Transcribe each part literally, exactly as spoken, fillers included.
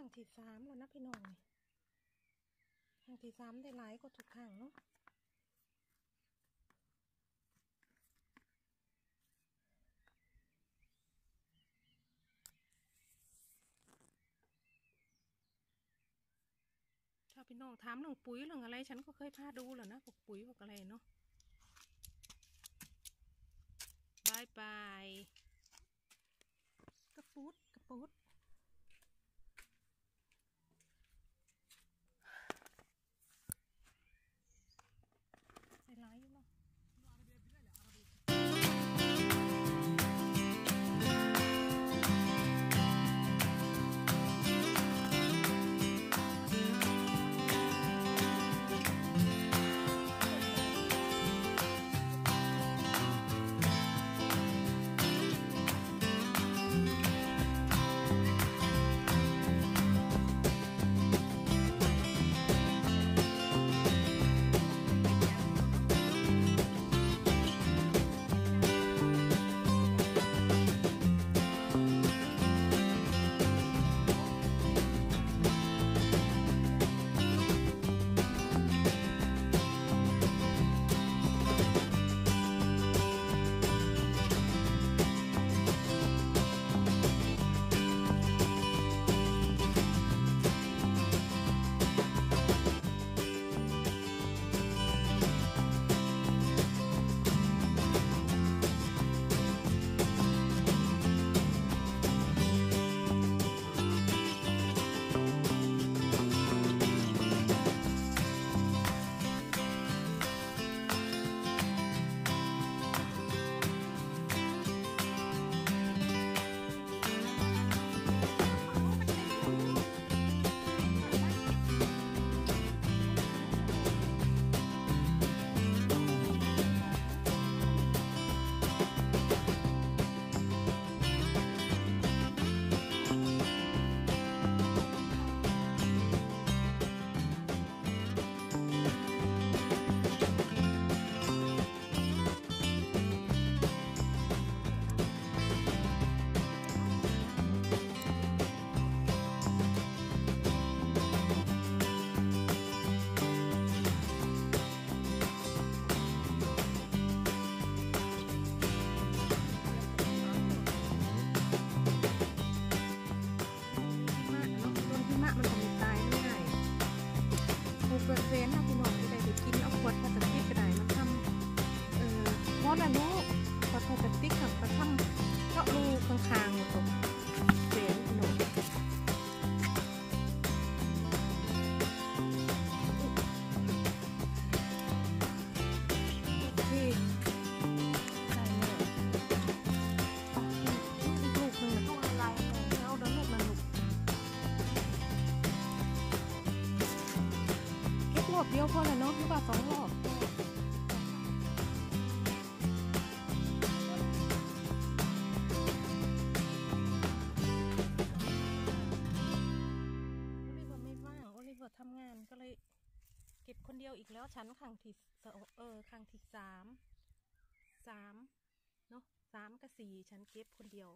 รั้งที่สามแล้วนะพี่น้องครั้งที่สามได้หลายก็ทุกครั้งเนาะถ้าพี่น้องถามเรื่องปุ๋ยเรื่องอะไรฉันก็เคยพาดูแล้วนะพวกปุ๋ยพวกอะไรเนาะบายบายกระปุดกระปุดใส่ร้ายอยู่เนาะเปอร์เซ็นต์นะพี่น้องที่ได้ไปกินเอาขวดพลาสติกกระดาษมาทำเอ่อเพราะละลูกขวดพลาสติกค่ะมาทำเจาะรูข้างๆหมดตรงเสียพี่น้องโอเคได้เลยลูกหนึ่งต้องอะไรเอาเดินลูกนะลูกรอบเดียวพอแล้วเนาะหรือว่าสองรอบโอลิเวอร์ไม่ว่างโอลิเวอร์ทำงานก็เลยเก็บคนเดียวอีกแล้วฉันครั้งที่เออครั้งที่สามสามเนาะสามกับสี่ฉันเก็บคนเดียว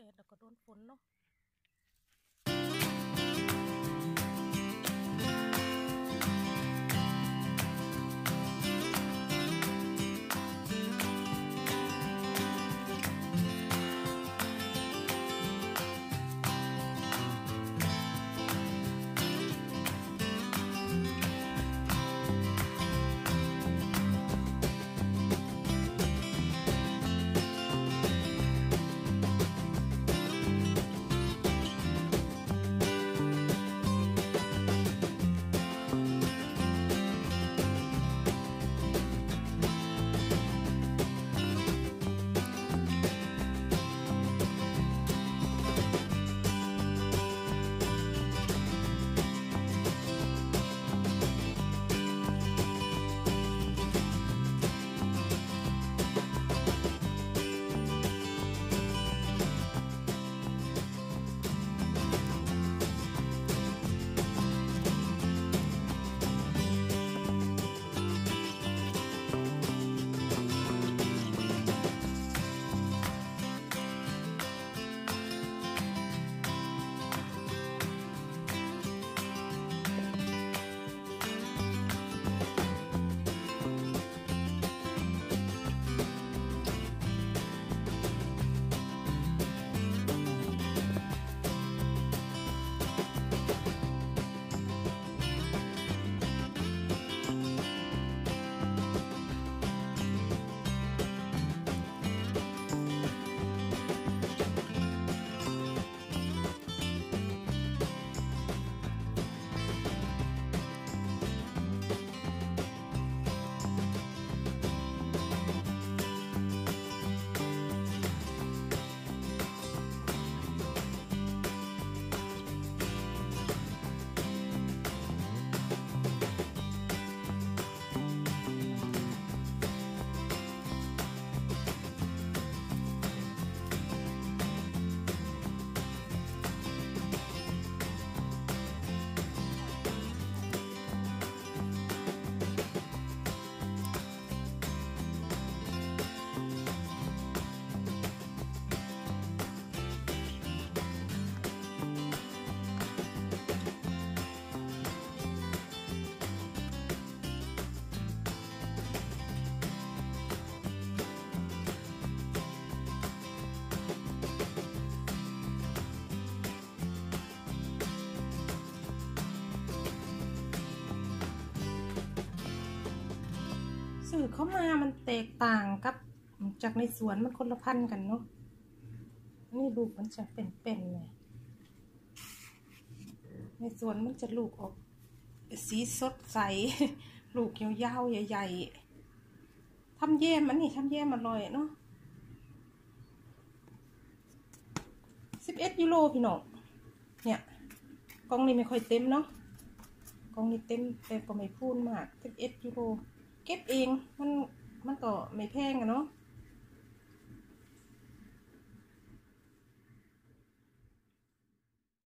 ดดแล้วก็โดนฝนเนาะสื่อเข้ามามันแตกต่างกับจากในสวนมันคนละพันกันเนาะนี่ลูกมันจะเป็นๆเลยในสวนมันจะลูกออกสีสดใสลูกยาวๆใหญ่ๆทำแยมอันนี้ทำแยมอร่อยเนาะสิบเอ็ดยูโรพี่น้องเนี่ยกล่องนี้ไม่ค่อยเต็มเนาะกล่องนี้เต็มแต่ก็ไม่พูนมากสิบเอ็ดยูโรเก็บเองมันมันก็ไม่แพงอะเนาะ